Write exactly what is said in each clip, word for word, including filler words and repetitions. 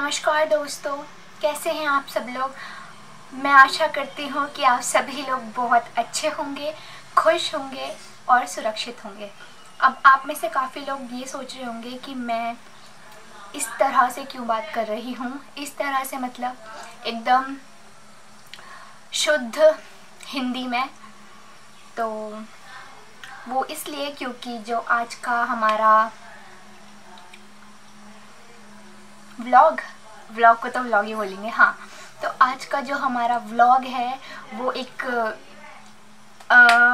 नमस्कार दोस्तों, कैसे हैं आप सब लोग। मैं आशा करती हूँ कि आप सभी लोग बहुत अच्छे होंगे, खुश होंगे और सुरक्षित होंगे। अब आप में से काफ़ी लोग ये सोच रहे होंगे कि मैं इस तरह से क्यों बात कर रही हूँ। इस तरह से मतलब एकदम शुद्ध हिंदी में, तो वो इसलिए क्योंकि जो आज का हमारा व्लॉग व्लॉग को तो व्लॉग ही बोलेंगे, हाँ। तो आज का जो हमारा व्लॉग है वो एक आ,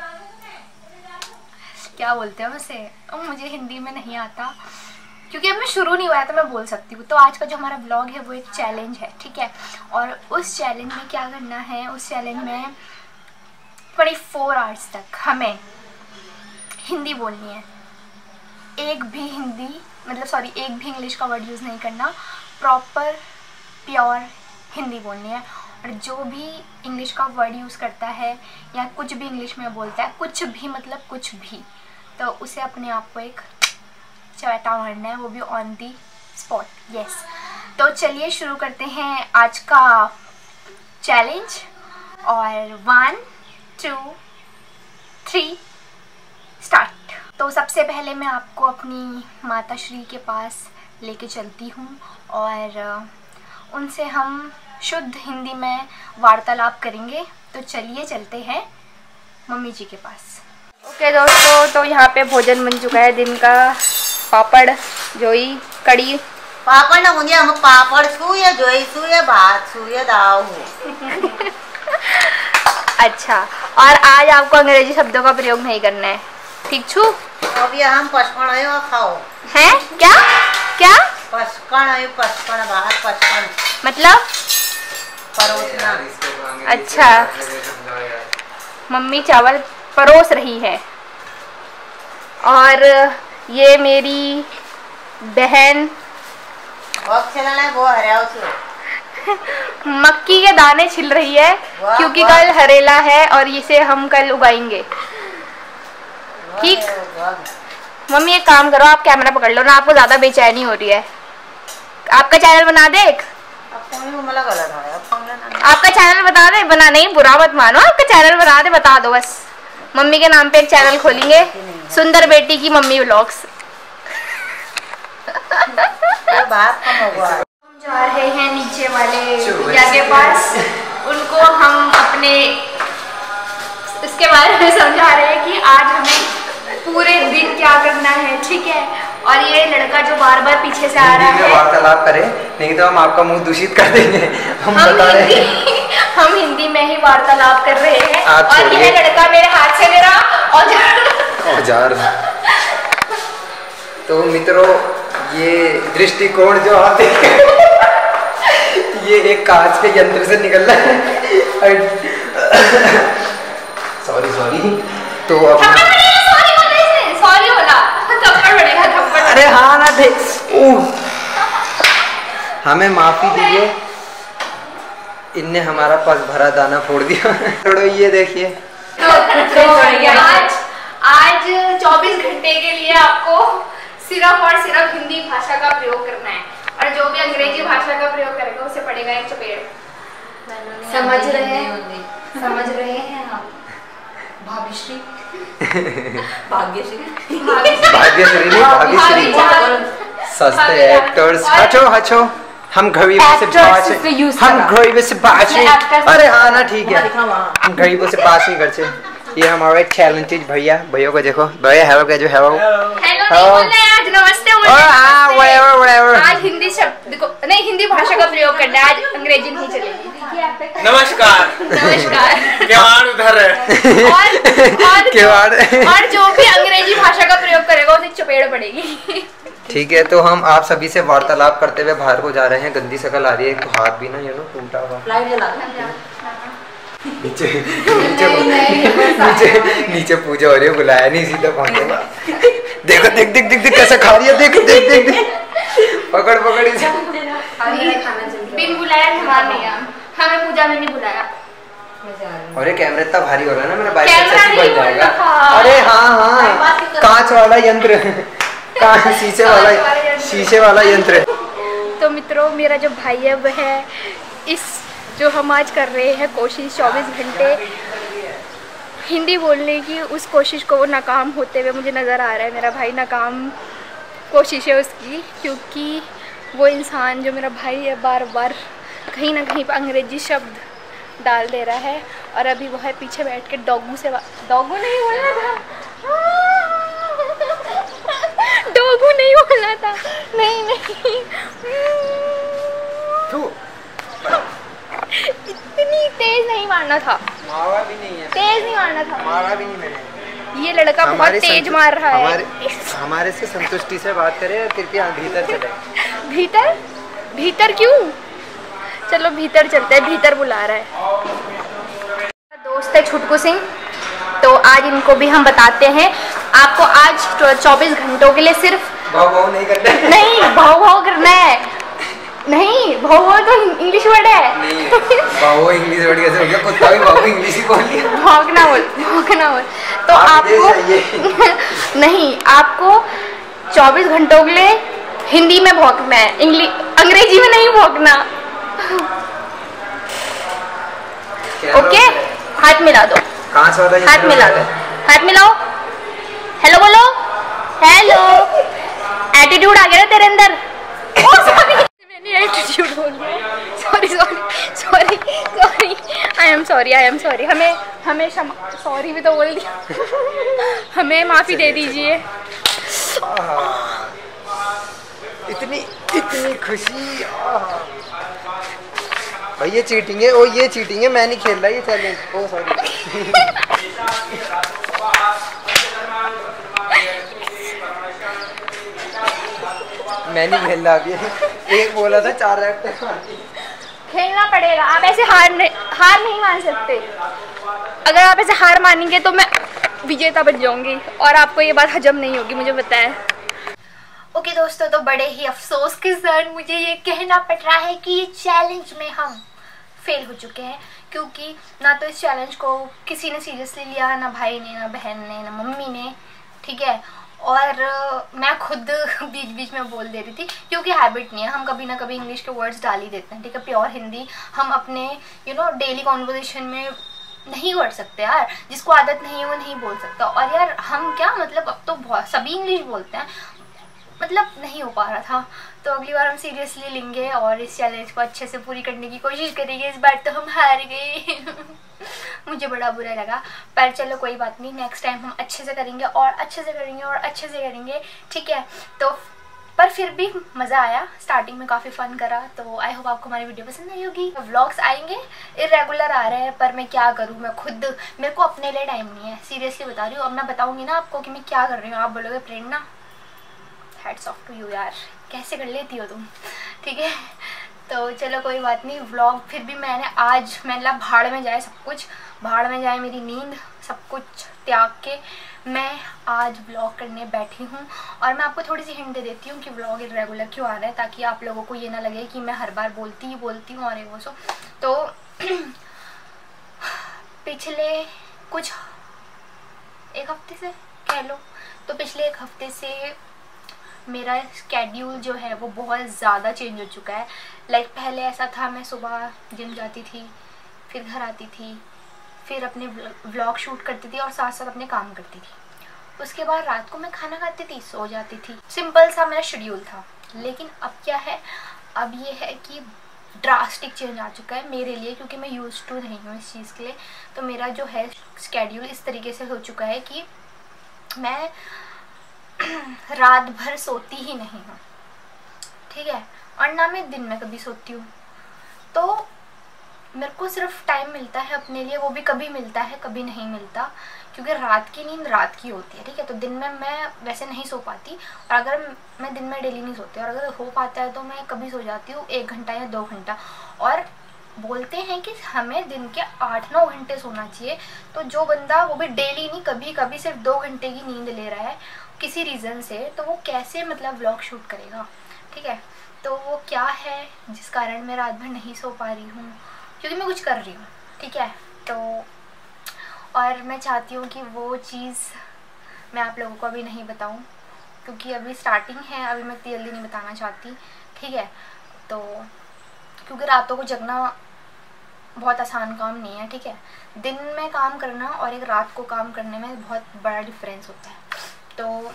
क्या बोलते हैं उसे, मुझे हिंदी में नहीं आता क्योंकि अब मैं शुरू नहीं हुआ है तो मैं बोल सकती हूँ। तो आज का जो हमारा व्लॉग है वो एक चैलेंज है, ठीक है। और उस चैलेंज में क्या करना है, उस चैलेंज में ट्वेंटी फोर आवर्स तक हमें हिंदी बोलनी है। एक भी हिंदी मतलब सॉरी एक भी इंग्लिश का वर्ड यूज़ नहीं करना, प्रॉपर प्योर हिंदी बोलनी है। और जो भी इंग्लिश का वर्ड यूज़ करता है या कुछ भी इंग्लिश में बोलता है, कुछ भी मतलब कुछ भी, तो उसे अपने आप को एक चवैटा मारना है, वो भी ऑन दी स्पॉट। यस, तो चलिए शुरू करते हैं आज का चैलेंज। और वन टू थ्री स्टार्ट। तो सबसे पहले मैं आपको अपनी माता श्री के पास लेके चलती हूँ और उनसे हम शुद्ध हिंदी में वार्तालाप करेंगे। तो चलिए चलते हैं मम्मी जी के पास। ओके okay, दोस्तों, तो यहाँ पे भोजन बन चुका है दिन का। पापड़, जोई, कड़ी। पापड़ ना मुझे हम पापड़ सूये जोई सूये भात सूये दाल। अच्छा, और आज आपको अंग्रेजी शब्दों का प्रयोग नहीं करना है, ठीक छू। अभी हम पचपन आयो खाओ हैं? क्या क्या पचपन आयो, पचपन भात पचपन मतलब परोसना। अच्छा, मम्मी चावल परोस रही है। और ये मेरी बहन मक्की के दाने छिल रही है क्योंकि कल हरेला है और इसे हम कल उगाएंगे, ठीक। मम्मी एक काम करो, आप कैमरा पकड़ लो ना, आपको ज्यादा बेचैनी हो रही है। आपका चैनल बना दे एक, आपका चैनल बता दे, बना नहीं बुरा मत मानो, आपका चैनल बना दे, बता दो बस। मम्मी के नाम पे एक चैनल खोलेंगे, सुंदर बेटी की मम्मी व्लॉग्स। हम जा रहे हैं नीचे वाले भैया के पास, उनको हम अपने इसके बारे में समझा रहे हैं कि आज हमें पूरे दिन क्या करना है, ठीक है। और ये लड़का जो बार बार पीछे से आ रहा है, वार्तालाप करें, नहीं तो हम आपका मुंह दूषित कर देंगे। हम, हम बता रहे हैं हम हिंदी में ही वार्तालाप कर रहे हैं। और यह लड़का मेरे हाथ से मेरा औजार औजार तो मित्रों, ये दृष्टिकोण जो आप देख ये एक कांच के यंत्र से निकल रहा है। सॉरी सॉरी तो अब सॉरी बोला, थप्पड़ पड़ेगा, थप्पड़। अरे हाँ ना थे, हमें माफी दीजिए, इनने हमारा पस भरा दाना फोड़ दिया। थोड़ा ये देखिए, तो, तो आज आज चौबीस घंटे के लिए आपको सिर्फ और सिर्फ हिंदी भाषा का प्रयोग करना है, और जो भी अंग्रेजी भाषा का प्रयोग करेगा उसे पड़ेगा एक चपेड़। समझ रहे हैं, समझ रहे हैं आप भाग्यश्री भाग्यश्री भाग्यश्री नहीं, भाग्यश्री सस्ते एक्टर्स। हचो हचो, हम गरीबों से बात हम गरीबों से बात अरे हाँ ना ठीक है, हम गरीबों से बात नहीं करते। ये हमारे टैलेंटेड भैया, भैया को देखो, भैया हेलो क्या जो हेलो हेलो आज नमस्ते आज हिंदी शब्द को नहीं, हिंदी भाषा का प्रयोग करना है, आज अंग्रेजी नहीं चलेगी। नमस्कार नमस्कार केवाड़ उधर है। और और केवाड़ और जो भी अंग्रेजी भाषा का प्रयोग करेगा उसे चपेड़ पड़ेगी। ठीक है, तो हम आप सभी से वार्तालाप करते हुए बाहर को जा रहे हैं। गंदी शक्ल आ रही है, तो हाथ भी ना ये नो टूटा हुआ। नीचे नीचे नीचे नीचे पूजा हो रही है, बुलाया नहीं, सीधा पहुंचेगा। देखो देख देख देख देख कैसे खा रही है, देख देख देख देख पकड़ पकड़ इसे। बिन बुलाया मेहमान नहीं आया, हमें पूजा में नहीं बुलाया। अरे कैमरा इतना भारी हो रहा है ना, मेरा बाइक सक्सेसफुल बन जाएगा। अरे हाँ हाँ, कांच वाला यंत्र, कांच शीशे वाला शीशे वाला यंत्र। तो मित्रों, मेरा जो भाई है वह है इस जो हम आज कर रहे हैं कोशिश चौबीस घंटे हिंदी बोलने की, उस कोशिश को वो नाकाम होते हुए मुझे नज़र आ रहा है। मेरा भाई नाकाम कोशिश है उसकी, क्योंकि वो इंसान जो मेरा भाई है बार बार कहीं ना कहीं पर अंग्रेजी शब्द डाल दे रहा है। और अभी वो है पीछे बैठ के डॉगू से डॉगू नहीं बोलना था डॉगू नहीं बोलना था नहीं नहीं इतनी तेज नहीं मारना था, मारा भी नहीं है, तेज नहीं मारना था, मारा भी नहीं मैंने। ये लड़का बहुत तेज मार रहा है। हमारे, हमारे से संतुष्टि से बात करें और कृपया भीतर चले। भीतर भीतर क्यों? चलो भीतर चलते हैं, भीतर बुला रहा है। दोस्त है छुटकू सिंह, तो आज इनको भी हम बताते हैं। आपको आज चौबीस घंटों के लिए सिर्फ भाव भाव नहीं करना है। नहीं, भाव भाव करना है नहीं, भाव भाव तो इंग्लिश वर्ड है। नहीं, भाव इंग्लिश वर्ड कैसे हो गया? कुत्ता भी भाव इंग्लिश ही बोल लिया। भौंकना बोल, भौंकना बोल। तो आप आपको नहीं, आपको चौबीस घंटों के लिए हिंदी में भौंकना है, इंग्लिश अंग्रेजी में नहीं भौंकना। ओके, हाथ मिला दो, कहाँ से वाला हाथ मिला दो, हाथ मिलाओ, हेलो बोलो, हेलो। एटीट्यूड आ गया ना तेरे अंदर? ओ सॉरी, मैंने एटीट्यूड बोल दिया, sorry sorry sorry sorry I am sorry I am sorry हमें हमें सॉरी भी तो बोल दिया हमें माफ़ी दे दीजिए। इतनी इतनी खुशी। भाई ये चीटिंग है, ओ ये चीटिंग है, मैं नहीं खेल रहा ये चैलेंज। ओ सॉरी। मैं नहीं खेल रहा अभी। एक बोला था चार रैप खेलना पड़ेगा। आप ऐसे हार नहीं हार नहीं मान सकते। अगर आप ऐसे हार मानेंगे तो मैं विजेता बन जाऊंगी और आपको ये बात हजम नहीं होगी, मुझे पता है। ओके okay, दोस्तों, तो बड़े ही अफसोस के साथ मुझे ये कहना पड़ रहा है कि ये चैलेंज में हम फेल हो चुके हैं, क्योंकि ना तो इस चैलेंज को किसी ने सीरियसली लिया, ना भाई ने, ना बहन ने, ना मम्मी ने, ठीक है। और uh, मैं खुद बीच बीच में बोल दे रही थी, क्योंकि हैबिट नहीं है, हम कभी ना कभी इंग्लिश के वर्ड्स डाल ही देते हैं, ठीक है। प्योर हिंदी हम अपने यू नो डेली कॉन्वर्सेशन में नहीं कर सकते यार, जिसको आदत नहीं है वो नहीं बोल सकता। और यार हम क्या मतलब, अब तो बहुत सभी इंग्लिश बोलते हैं, मतलब नहीं हो पा रहा था। तो अगली बार हम सीरियसली लेंगे और इस चैलेंज को अच्छे से पूरी करने की कोशिश करेंगे। इस बार तो हम हार गए मुझे बड़ा बुरा लगा, पर चलो कोई बात नहीं, नेक्स्ट टाइम हम अच्छे से करेंगे और अच्छे से करेंगे और अच्छे से करेंगे, ठीक है। तो पर फिर भी मज़ा आया, स्टार्टिंग में काफ़ी फन करा। तो आई होप आपको हमारी वीडियो पसंद आई होगी। व्लॉग्स आएंगे, इरेगुलर आ रहे हैं, पर मैं क्या करूँ, मैं खुद मेरे को अपने लिए टाइम नहीं है, सीरियसली बता रही हूँ। अब मैं बताऊँगी ना आपको कि मैं क्या कर रही हूँ, आप बोलोगे Prerna hats off to you यार, कैसे कर लेती हो तुम, ठीक है। तो चलो कोई बात नहीं, व्लॉग फिर भी मैंने आज मैंने भाड़ में जाए सब कुछ, भाड़ में जाए मेरी नींद, सब कुछ त्याग के मैं आज व्लॉग करने बैठी हूँ। और मैं आपको थोड़ी सी हिंट दे देती हूँ कि व्लॉग इरेगुलर क्यों आ रहा है, ताकि आप लोगों को ये ना लगे कि मैं हर बार बोलती ही बोलती हूँ और ये वो सो। तो पिछले कुछ एक हफ्ते से कह लो, तो पिछले एक हफ्ते से मेरा स्केड्यूल जो है वो बहुत ज़्यादा चेंज हो चुका है। लाइक पहले ऐसा था, मैं सुबह जिम जाती थी, फिर घर आती थी, फिर अपने व्लॉग शूट करती थी और साथ साथ अपने काम करती थी। उसके बाद रात को मैं खाना खाती थी, सो जाती थी। सिंपल सा मेरा शेड्यूल था। लेकिन अब क्या है, अब ये है कि ड्रास्टिक चेंज आ चुका है मेरे लिए, क्योंकि मैं यूज्ड टू नहीं हूँ इस चीज़ के लिए। तो मेरा जो है स्केड्यूल इस तरीके से हो चुका है कि मैं रात भर सोती ही नहीं हूँ, ठीक है, और ना मैं दिन में कभी सोती हूँ। तो मेरे को सिर्फ टाइम मिलता है अपने लिए, वो भी कभी मिलता है कभी नहीं मिलता, क्योंकि रात की नींद रात की होती है, ठीक है। तो दिन में मैं वैसे नहीं सो पाती, और अगर मैं दिन में डेली नहीं सोती, और अगर हो पाता है तो मैं कभी सो जाती हूँ एक घंटा या दो घंटा। और बोलते हैं कि हमें दिन के आठ नौ घंटे सोना चाहिए। तो जो बंदा वो भी डेली नहीं, कभी कभी सिर्फ दो घंटे की नींद ले रहा है किसी रीज़न से, तो वो कैसे मतलब व्लॉग शूट करेगा, ठीक है। तो वो क्या है जिस कारण मैं रात भर नहीं सो पा रही हूँ, क्योंकि मैं कुछ कर रही हूँ, ठीक है। तो और मैं चाहती हूँ कि वो चीज़ मैं आप लोगों को अभी नहीं बताऊँ, क्योंकि अभी स्टार्टिंग है, अभी मैं जल्दी नहीं बताना चाहती, ठीक है। तो क्योंकि रातों को जगना बहुत आसान काम नहीं है, ठीक है। दिन में काम करना और एक रात को काम करने में बहुत बड़ा डिफरेंस होता है। तो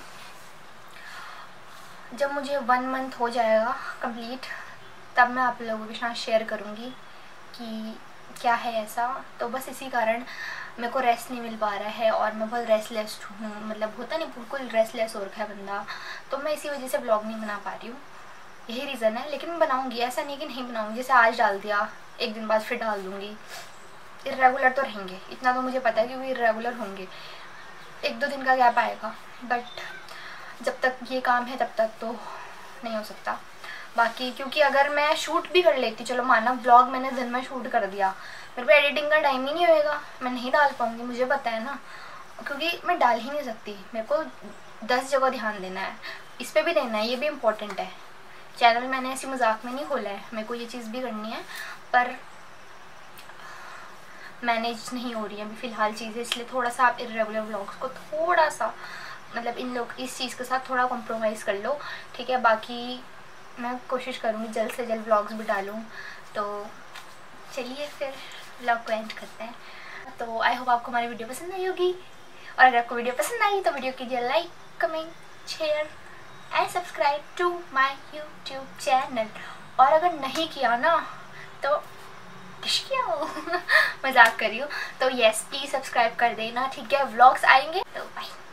जब मुझे वन मंथ हो जाएगा कंप्लीट, तब मैं आप लोगों के साथ शेयर करूँगी कि क्या है ऐसा। तो बस इसी कारण मेरे को रेस्ट नहीं मिल पा रहा है और मैं बहुत रेस्टलेस हूँ, मतलब होता नहीं बिल्कुल रेस्टलेस हो रखा है बंदा, तो मैं इसी वजह से ब्लॉग नहीं बना पा रही हूँ, यही रीज़न है। लेकिन मैं बनाऊँगी, ऐसा नहीं कि नहीं बनाऊँगी। जैसे आज डाल दिया, एक दिन बाद फिर डाल दूँगी। इर्रेगुलर तो रहेंगे, इतना तो मुझे पता है, क्योंकि इर्रेगुलर होंगे, एक दो दिन का गैप आएगा, बट जब तक ये काम है तब तक तो नहीं हो सकता। बाकी क्योंकि अगर मैं शूट भी कर लेती, चलो माना व्लॉग मैंने दिन में शूट कर दिया, मेरे को एडिटिंग का टाइम ही नहीं होएगा, मैं नहीं डाल पाऊँगी, मुझे पता है ना, क्योंकि मैं डाल ही नहीं सकती। मेरे को दस जगह ध्यान देना है, इस पर भी देना है, ये भी इम्पोर्टेंट है। चैनल मैंने ऐसी मजाक में नहीं खोला है, मेरे को ये चीज़ भी करनी है, पर मैनेज नहीं हो रही है अभी फ़िलहाल चीज़ें, इसलिए थोड़ा सा आप इर्रेगुलर व्लॉग्स को थोड़ा सा मतलब इन लोग इस चीज़ के साथ थोड़ा कॉम्प्रोमाइज़ कर लो, ठीक है। बाकी मैं कोशिश करूँगी जल्द से जल्द व्लॉग्स भी डालूँ। तो चलिए फिर व्लॉग को एंड करते हैं। तो आई होप आपको हमारी वीडियो पसंद आई होगी, और अगर आपको वीडियो पसंद आई तो वीडियो कीजिए like, comment, share and subscribe to my YouTube channel. और अगर नहीं किया ना तो मजाक करियो, तो येस प्लीज़ सब्सक्राइब कर देना, ठीक है। व्लॉग्स आएंगे तो बाय।